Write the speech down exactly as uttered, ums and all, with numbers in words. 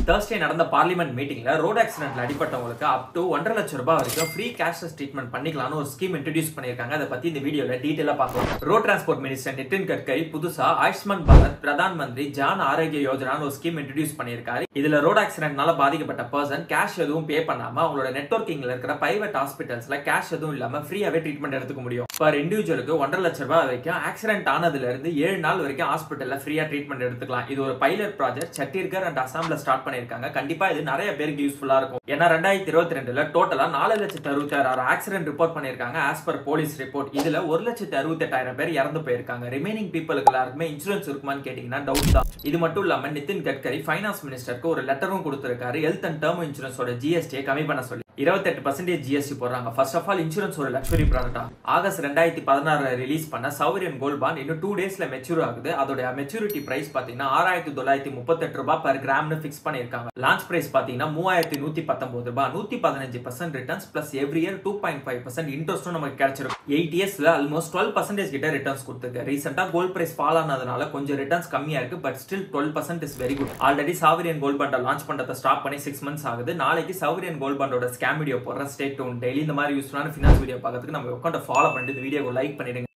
Thursday நடந்த parliament மீட்டிங்ல road ஆக்சிடென்ட்ல அடிபட்டவங்களுக்கு அப் டு ஒன்றரை லட்சம் ரூபாய் வரைக்கும் ஃப்ரீ கேஷ்லெஸ் ட்ரீட்மெண்ட் பண்ணிக்கலாம்னு ஒரு ஸ்கீம் இன்ட்ரோடியூஸ் பண்ணிருக்காங்க. அதை பத்தி இந்த வீடியோல டீடைலா பார்க்கலாம். Road transport minister Nitin Gadkari புதுசா ஆயுஷ்மான் பாரத் பிரதான் மந்திரி ஜான் ஆரோக்கிய யோஜனான்னு ஒரு ஸ்கீம் இன்ட்ரோடியூஸ் பண்ணிருக்காரு. இதுல ரோட் ஆக்சிடென்ட்னால பாதிக்கப்பட்ட பர்சன் கேஷ் எதுவும் பே பண்ணாம அவங்களோட நெட்வொர்க்கிங்ல இருக்கிற பிரைவேட் ஹாஸ்பிட்டல்ஸ்ல கேஷ் எதுவும் இல்லாம ஃப்ரீயாவே ட்ரீட்மெண்ட் எடுத்துக்க முடியும். பர் இண்டிவிஜுவலுக்கு ஒன்றரை லட்சம் ரூபாய் வரைக்கும் ஆக்சிடென்ட் ஆனதுல இருந்து ஏழு நாள் வரைக்கும் ஹாஸ்பிட்டல்ல ஃப்ரீயா ட்ரீட்மெண்ட் எடுத்துக்கலாம். இது ஒரு பைலட் ப்ராஜெக்ட் சத்தீஸ்கர் அண்ட் அசாம்ல ஸ்டார்ட் பண்ணிருக்காங்க. கண்டிப்பா இது நிறைய பேருக்கு யூஸ்ஃபுல்லா இருக்கும். ஏன்னா ரெண்டாயிரத்தி இருபத்தி ரெண்டுல டோட்டலா நாலு லட்சத்தி அறுபத்தி ஆறு ஆக்சிடென்ட் ரிப்போர்ட் பண்ணிருக்காங்க. ஆஸ் பர் போலீஸ் ரிப்போர்ட் இதுல ஒரு லட்சத்தி அறுபத்தி எட்டாயிரம் பேர் இறந்து போயிருக்காங்க. ரிமைனிங் பீப்புளுக்கு எல்லாருக்குமே இன்சூரன்ஸ் இருக்குமான்னு கேட்டீங்கன்னா டவுட் தான். இது மட்டும் இல்லாம நிதின் கட்கரி ஃபைனான்ஸ் மினிஸ்டருக்கு ஒரு லெட்டரும் கொடுத்திருக்காரு. ஹெல்த் அண்ட் டேர்ம் இன்சூரன்ஸோட ஜிஎஸ்டியை கம்மி பண்ண சொல்லி இருபத்தி எட்டு பர்சன்டேஜ் ஜிஎஸ்டி போடுறாங்க. ஃபர்ஸ்ட் ஆஃப் ஆல் இன்சூரன்ஸ் ஒரு லக்ஸரி ப்ராடக்டா. ஆகஸ்ட் ரெண்டாயிரத்தி பதினாறுல ரிலீஸ் பண்ண சவரியன் கோல்ட் பாண்ட் இன்னும் டூ டேஸ்ல மெச்சூர் ஆகுது. அதோட மெச்சூரிட்டி பிரைஸ் பாத்தீங்கன்னா ஆறாயிரத்தி தொள்ளாயிரத்தி முப்பத்தி எட்டு ரூபாய் பர் கிராம்னு பிக்ஸ் பண்ணிருக்காங்க. லான்ச் பிரைஸ் பாத்தீங்கன்னா மூவாயிரத்தி நூத்தி பத்தொன்பது ரூபாய். நூத்தி பதினஞ்சு percent returns plus every year two point five percent இன்ட்ரெஸ்டும் நமக்கு கிடைச்சிருக்கும். எயிட் இயர்ஸ்ல ஆல்மோஸ்ட் டுவெல் பர்சன்டேஜ் கிட்ட ரிட்டர்ன்ஸ் கொடுத்துருக்கு. ரீசெண்டா கோல்ட் பிரைஸ் ஃபால் ஆனதுனால கொஞ்சம் ரிட்டர்ன்ஸ் கம்மியா இருக்கு. But still twelve percent is very good. Already sovereign gold bond launch பண்றதை ஸ்டாப் பண்ணி சிக்ஸ் மந்த்ஸ் ஆகுது. நாளைக்கு சாவரியன் கோல்ட் பாண்டோட ஸ்கேம் வீடியோ போடுற ஸ்டே டியூன். டெய்லி இந்த மாதிரி யூஸ்ஃபுல்லான ஃபினான்ஸ் வீடியோ பார்க்கறதுக்கு நம்ம அக்கௌண்ட்டை ஃபாலோ பண்ணிட்டு இந்த வீடியோவை லைக் பண்ணிடுங்க.